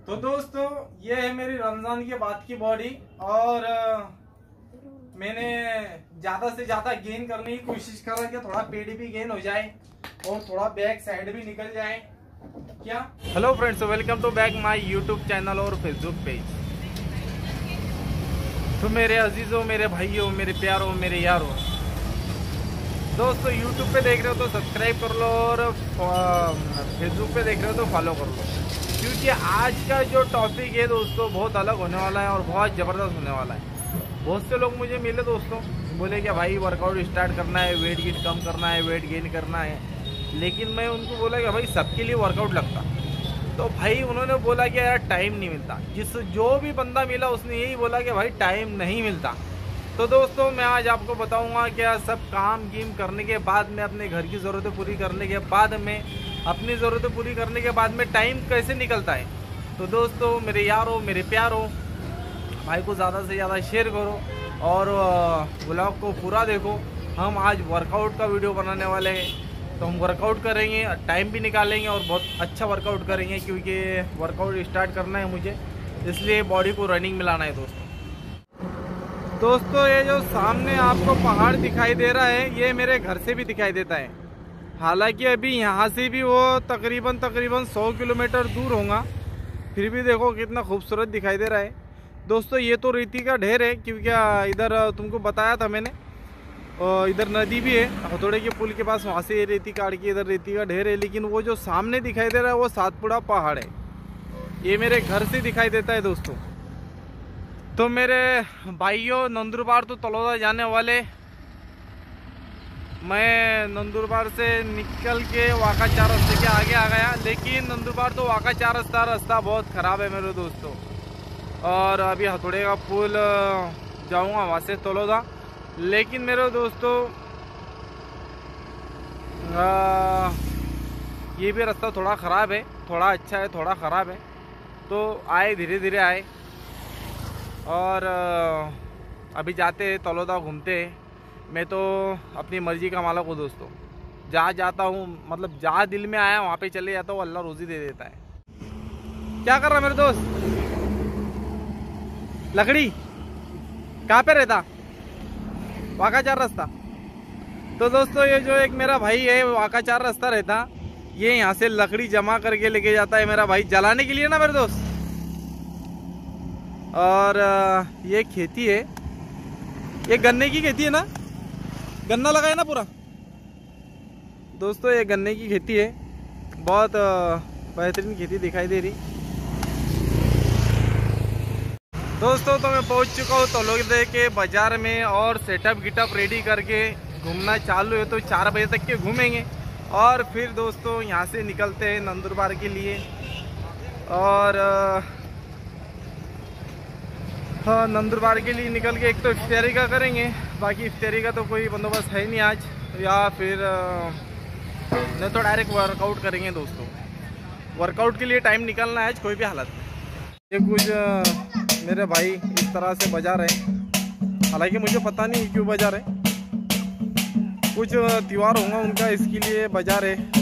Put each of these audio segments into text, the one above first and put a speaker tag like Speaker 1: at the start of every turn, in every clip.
Speaker 1: तो दोस्तों ये है मेरी रमजान के बाद की बॉडी और मैंने ज्यादा से ज्यादा गेन करने की कोशिश कर रहा कि थोड़ा पेट भी गेन हो जाए और थोड़ा बैक साइड भी निकल जाए। क्या hello friends, welcome to back my YouTube channel और फेसबुक पेज। तो मेरे अजीजों, मेरे भाइयों, मेरे प्यारों, मेरे यारों, दोस्तों यूट्यूब पे देख रहे हो तो सब्सक्राइब कर लो और फेसबुक पे देख रहे हो तो फॉलो कर लो, क्योंकि आज का जो टॉपिक है दोस्तों बहुत अलग होने वाला है और बहुत ज़बरदस्त होने वाला है। बहुत से लोग मुझे मिले दोस्तों, बोले कि भाई वर्कआउट स्टार्ट करना है, वेट गेन कम करना है, वेट गेन करना है, लेकिन मैं उनको बोला कि भाई सबके लिए वर्कआउट लगता। तो भाई उन्होंने बोला कि यार टाइम नहीं मिलता। जो भी बंदा मिला उसने यही बोला कि भाई टाइम नहीं मिलता। तो दोस्तों मैं आज आपको बताऊंगा क्या सब काम गिम करने के बाद में, अपने घर की ज़रूरतें पूरी करने के बाद में, अपनी ज़रूरतें पूरी करने के बाद में टाइम कैसे निकलता है। तो दोस्तों मेरे यारों, मेरे प्यारों, भाई को ज़्यादा से ज़्यादा शेयर करो और ब्लॉग को पूरा देखो। हम आज वर्कआउट का वीडियो बनाने वाले हैं, तो हम वर्कआउट करेंगे, टाइम भी निकालेंगे और बहुत अच्छा वर्कआउट करेंगे, क्योंकि वर्कआउट स्टार्ट करना है मुझे, इसलिए बॉडी को रनिंग में लाना है दोस्तों। ये जो सामने आपको पहाड़ दिखाई दे रहा है, ये मेरे घर से भी दिखाई देता है। हालांकि अभी यहाँ से भी वो तकरीबन 100 किलोमीटर दूर होगा, फिर भी देखो कितना खूबसूरत दिखाई दे रहा है दोस्तों। ये तो रेती का ढेर है, क्योंकि इधर तुमको बताया था मैंने, और इधर नदी भी है, हथौड़े के पुल के पास, वहाँ से रेती काट के इधर रेती का ढेर है। लेकिन वो जो सामने दिखाई दे रहा है वो सातपुड़ा पहाड़ है, ये मेरे घर से दिखाई देता है दोस्तों। तो मेरे भाइयों, नंदुरबार तो तलोदा जाने वाले, मैं नंदुरबार से निकल के वाका 4 रास्ते के आगे आ गया, लेकिन नंदुरबार तो वाका 4 रास्ता बहुत ख़राब है मेरे दोस्तों। और अभी हथौड़े का पुल जाऊंगा वहाँ से तलोदा। लेकिन मेरे दोस्तों ये भी रास्ता थोड़ा ख़राब है, थोड़ा अच्छा है, थोड़ा ख़राब है। तो आए, धीरे धीरे आए और अभी जाते हैं तलोदा, घूमते हैं। मैं तो अपनी मर्जी का मालिक हूँ दोस्तों, जहाँ जाता हूँ, मतलब जहाँ दिल में आया वहाँ पे चले जाता हूँ, अल्लाह रोज़ी दे देता है। क्या कर रहा मेरे दोस्त? लकड़ी कहाँ पे रहता? वाका 4 रास्ता। तो दोस्तों ये जो एक मेरा भाई है, वाका 4 रास्ता रहता, ये यहाँ से लकड़ी जमा करके लेके जाता है मेरा भाई, जलाने के लिए ना मेरे दोस्त। और ये खेती है, ये गन्ने की खेती है ना, गन्ना लगा है ना पूरा दोस्तों। ये गन्ने की खेती है, बहुत बेहतरीन खेती दिखाई दे रही दोस्तों। तो मैं पहुंच चुका हूँ तलोदा के बाजार में और सेटअप गिटअप रेडी करके घूमना चालू है। तो 4 बजे तक के घूमेंगे और फिर दोस्तों यहाँ से निकलते हैं नंदुरबार के लिए। और हाँ, नंदुरबार के लिए निकल के एक तो इफ्तारी का करेंगे, बाकी इफ्तारी का तो कोई बंदोबस्त है नहीं आज, या फिर नहीं तो डायरेक्ट वर्कआउट करेंगे दोस्तों। वर्कआउट के लिए टाइम निकालना है आज कोई भी हालत में। ये कुछ मेरे भाई इस तरह से बजा रहे हैं, हालांकि मुझे पता नहीं क्यों बजा रहे, कुछ त्यौहार होगा उनका, इसके लिए बजा रहे।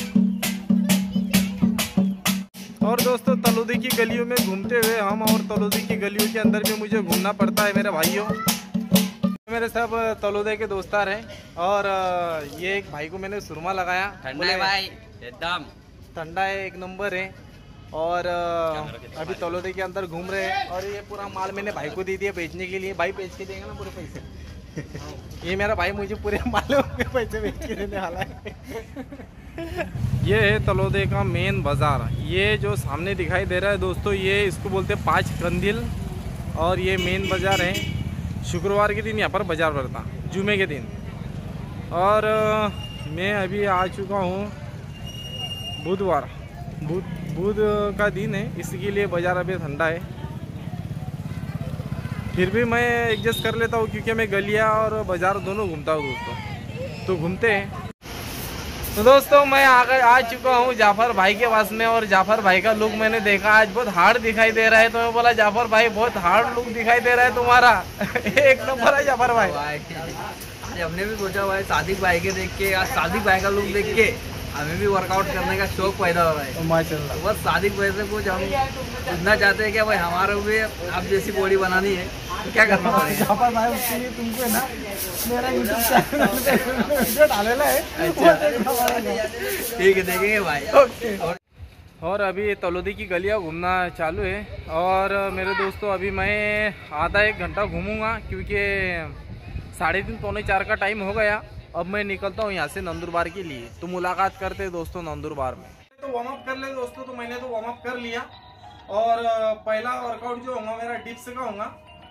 Speaker 1: और दोस्तों तलोदी की गलियों में घूमते हुए हम, और तलोदी की गलियों के अंदर भी मुझे घूमना पड़ता है मेरे भाइयों। मेरे सब तलोदे के दोस्तार हैं और ये एक भाई को मैंने सुरमा लगाया, ठंडा है भाई, एकदम ठंडा है, एक नंबर है। और अभी तलोदे के अंदर घूम रहे हैं और ये पूरा माल मैंने भाई को दे दिया बेचने के लिए। भाई बेच के देंगे ना पूरे पैसे। ये मेरा भाई मुझे पूरे माल के पैसे बेच के देने वाला है। ये है तलोदे का मेन बाज़ार, ये जो सामने दिखाई दे रहा है दोस्तों, ये इसको बोलते हैं 5 कंदिल। और ये मेन बाज़ार है, शुक्रवार के दिन यहाँ पर बाज़ार भरता, जुमे के दिन। और मैं अभी आ चुका हूँ बुधवार, बुध का दिन है, इसके लिए बाज़ार अभी ठंडा है। फिर भी मैं एडजस्ट कर लेता हूँ, क्योंकि मैं गलियाँ और बाज़ार दोनों घूमता हूँ दोस्तों। तो घूमते हैं। तो दोस्तों मैं आ चुका हूँ जाफर भाई के पास में, और जाफर भाई का लुक मैंने देखा आज बहुत हार्ड दिखाई दे रहा है। तो मैं बोला जाफर भाई बहुत हार्ड लुक दिखाई दे रहा है तुम्हारा। एक नंबर है जाफर भाई।
Speaker 2: आज हमने भी सोचा भाई सादिक भाई के देख के, आज सादिक भाई का लुक देख के हमें भी वर्कआउट करने का शौक पैदा हो रहा है
Speaker 1: माशाल्लाह।
Speaker 2: बस शादी की वजह से कुछ हम पूछना चाहते हैं कि भाई हमारे भी आप जैसी बॉडी बनानी है तो क्या करना पड़ेगा।
Speaker 1: जाफर भाई उसके लिए तुमको ना मेरा यूट्यूब चैनल पे वीडियो डालेला है।
Speaker 2: ठीक है देखेंगे भाई।
Speaker 1: ओके। और अभी तलोदी की गलियाँ घूमना चालू है और मेरे दोस्तों अभी मैं आधा एक घंटा घूमूंगा क्योंकि 3:30 पौने 4 का टाइम हो गया। अब मैं निकलता हूँ यहाँ से नंदुरबार के लिए। तो मुलाकात करते हैं दोस्तों नंदुरबार में। तो वार्म अप कर ले दोस्तों। तो मैंने तो वार्म अप कर लिया और पहला वर्कआउट जो होगा मेरा डिप्स का होगा।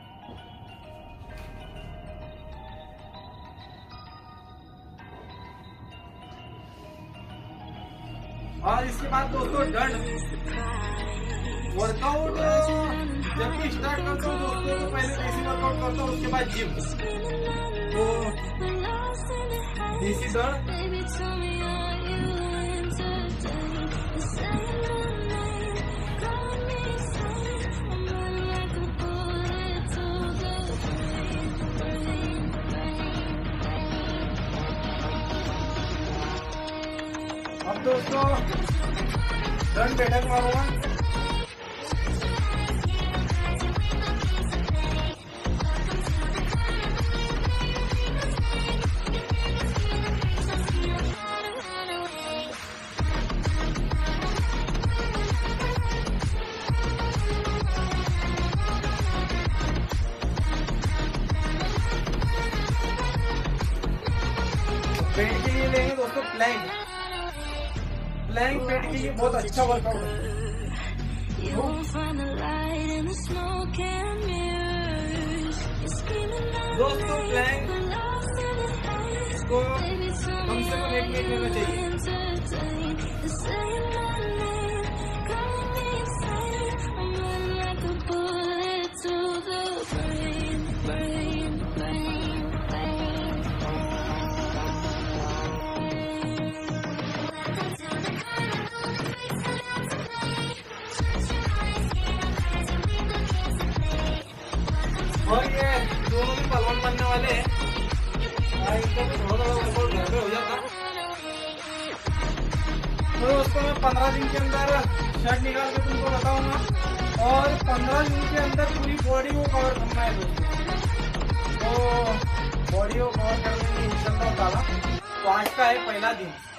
Speaker 1: और इसके बाद दोस्तों दंड वर्कआउट जब भी स्टार्ट करता हूँ दोस्तों तो पहले देसी वर्कआउट करता हूँ, उसके बाद जिम। तो देसी दंड, अब दोस्तों दंड बैठक मारूंगा। पेट के लिए लेंगे दोस्तों प्लैंक। प्लैंक पेट के लिए बहुत अच्छा वर्कआउट है। दोस्तों प्लैंक इसको कम से कम 1 मिनट लेना चाहिए। और ये दोनों भी पहलवान बनने वाले हैं। इनका भी थोड़ा वर्कआउट घर पे हो जाता। तो दोस्तों मैं 15 दिन के अंदर शर्ट निकाल के तुमको बताऊंगा और 15 दिन के अंदर पूरी बॉडी को कवर करना है दोस्तों। तो बॉडी को कवर करने में इंशाल्लाह ताला तो आज का है पहला दिन।